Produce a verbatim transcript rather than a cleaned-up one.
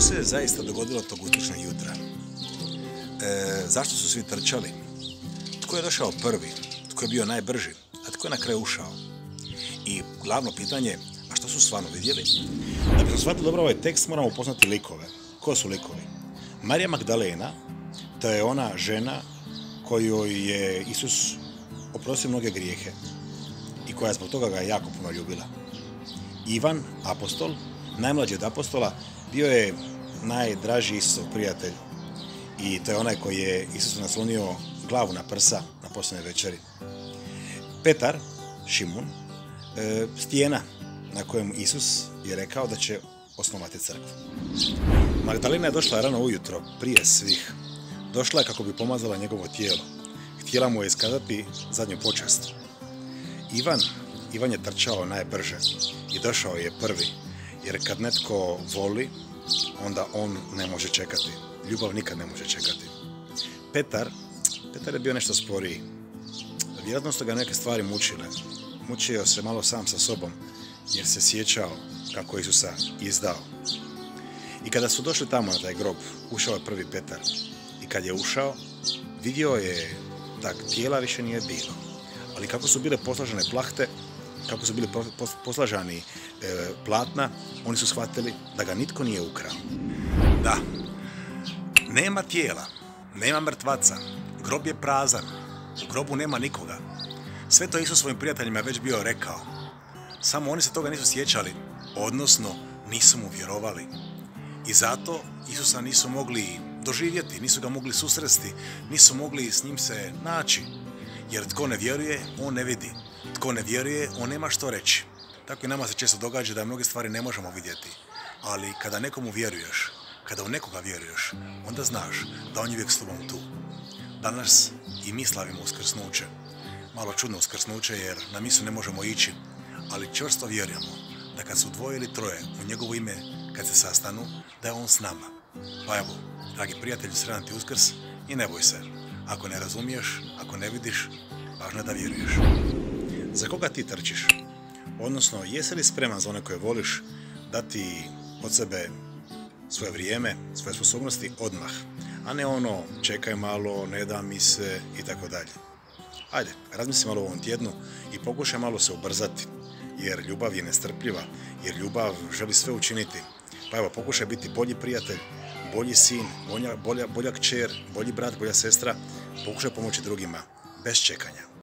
se je zaista dogodilo tog uskrsnog jutra? E, zašto su svi trčali? Tko je došao prvi? Tko je bio najbrži? A tko je na kraju ušao? I glavno pitanje, a što su stvarno vidjeli? Da bismo shvatili dobro ovaj tekst, moramo upoznati likove. Ko su likovi? Marija Magdalena, to je ona žena kojoj je Isus oprostio mnoge grijehe i koja zbog toga ga je jako puno ljubila. Ivan, apostol, najmlađi od apostola, bio je najdraži Isusov prijatelj i to je onaj koji je Isusu naslonio glavu na prsa na posljednjoj večeri. Petar, Šimun, e, stijena na kojem Isus je rekao da će osnovati crkvu. Magdalena je došla rano ujutro, prije svih. Došla je kako bi pomazala njegovo tijelo. Htjela mu je iskazati zadnju počast. Ivan, Ivan je trčao najbrže i došao je prvi, jer kad netko voli, onda on ne može čekati. Ljubav nikad ne može čekati. Petar, Petar je bio nešto sporiji. Vjerojatno su ga neke stvari mučile. Mučio se malo sam sa sobom, jer se sjećao kako Isusa izdao. I kada su došli tamo na taj grob, ušao je prvi Petar. I kad je ušao, vidio je da tijela više nije bilo. Ali kako su bile poslažene plahte, kako su bili poslažani e, platna, oni su shvatili da ga nitko nije ukrao. Da, nema tijela, nema mrtvaca, grob je prazan, u grobu nema nikoga. Sve to Isus svojim prijateljima već bio rekao. Samo oni se toga nisu sjećali, odnosno nisu mu vjerovali. I zato Isusa nisu mogli doživjeti, nisu ga mogli susresti, nisu mogli s njim se naći. Jer tko ne vjeruje, on ne vidi. Tko ne vjeruje, on nema što reći. Tako i nama se često događa da mnoge stvari ne možemo vidjeti. Ali kada nekomu vjeruješ, kada u nekoga vjeruješ, onda znaš da on je uvijek s tobom tu. Danas i mi slavimo uskrsnuće. Malo čudno uskrsnuće jer na misu ne možemo ići, ali čvrsto vjerujemo da kad su dvoje ili troje u njegovo ime, kad se sastanu, da je on s nama. Pa evo, dragi prijatelji, sretan ti Uskrs i ne boj se. Ako ne razumiješ, ako ne vidiš, važno je da vjeruješ. Za koga ti trčiš? Odnosno, jesi li spreman za one koje voliš dati od sebe svoje vrijeme, svoje sposobnosti odmah, a ne ono čekaj malo, ne da mi se i tako dalje. Ajde, razmisli malo u ovom tjednu i pokušaj malo se ubrzati, jer ljubav je nestrpljiva, jer ljubav želi sve učiniti. Pa evo, pokušaj biti bolji prijatelj, bolji sin, bolja, bolja, bolja kćer, bolji brat, bolja sestra, pokušaj pomoći drugima, bez čekanja.